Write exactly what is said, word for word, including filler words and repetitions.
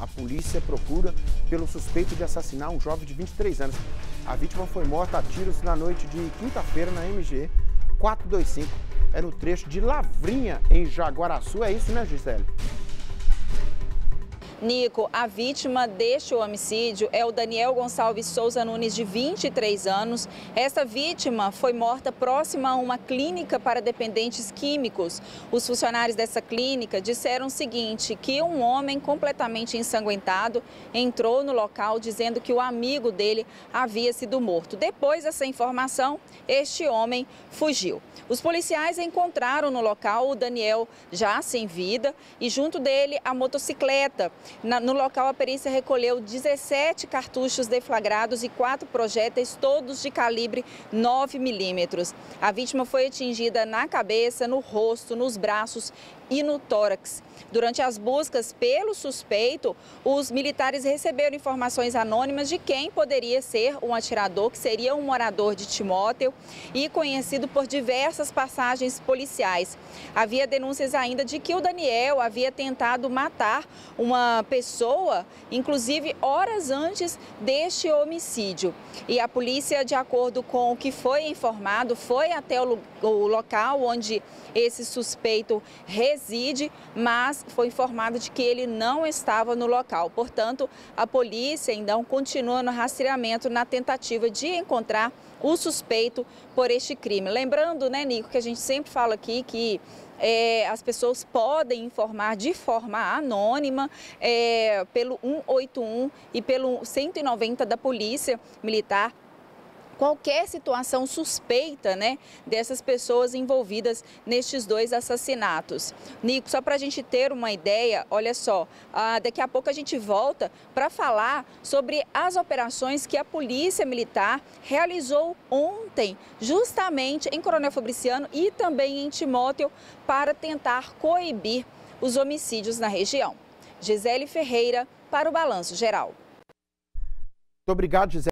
A polícia procura pelo suspeito de assassinar um jovem de vinte e três anos. A vítima foi morta a tiros na noite de quinta-feira na M G quatrocentos e vinte e cinco. É no trecho de Lavrinha, em Jaguaraçu. É isso, né, Gisele? Nico, a vítima deste homicídio é o Daniel Gonçalves Souza Nunes, de vinte e três anos. Essa vítima foi morta próxima a uma clínica para dependentes químicos. Os funcionários dessa clínica disseram o seguinte, que um homem completamente ensanguentado entrou no local dizendo que o amigo dele havia sido morto. Depois dessa informação, este homem fugiu. Os policiais encontraram no local o Daniel já sem vida e junto dele a motocicleta. Na, no local, a perícia recolheu dezessete cartuchos deflagrados e quatro projéteis, todos de calibre nove milímetros. A vítima foi atingida na cabeça, no rosto, nos braços e no tórax. Durante as buscas pelo suspeito, os militares receberam informações anônimas de quem poderia ser um atirador, que seria um morador de Timóteo e conhecido por diversas passagens policiais. Havia denúncias ainda de que o Daniel havia tentado matar uma pessoa, inclusive horas antes deste homicídio. E a polícia, de acordo com o que foi informado, foi até o, o local onde esse suspeito reside, mas foi informado de que ele não estava no local. Portanto, a polícia, então, continua no rastreamento na tentativa de encontrar o suspeito por este crime. Lembrando, né, Nico, que a gente sempre fala aqui que É, as pessoas podem informar de forma anônima é, pelo um oito um e pelo cento e noventa da Polícia Militar qualquer situação suspeita, né, dessas pessoas envolvidas nestes dois assassinatos. Nico, só para a gente ter uma ideia, olha só, ah, daqui a pouco a gente volta para falar sobre as operações que a Polícia Militar realizou ontem, justamente em Coronel Fabriciano e também em Timóteo, para tentar coibir os homicídios na região. Gisele Ferreira, para o Balanço Geral. Muito obrigado, Gisele.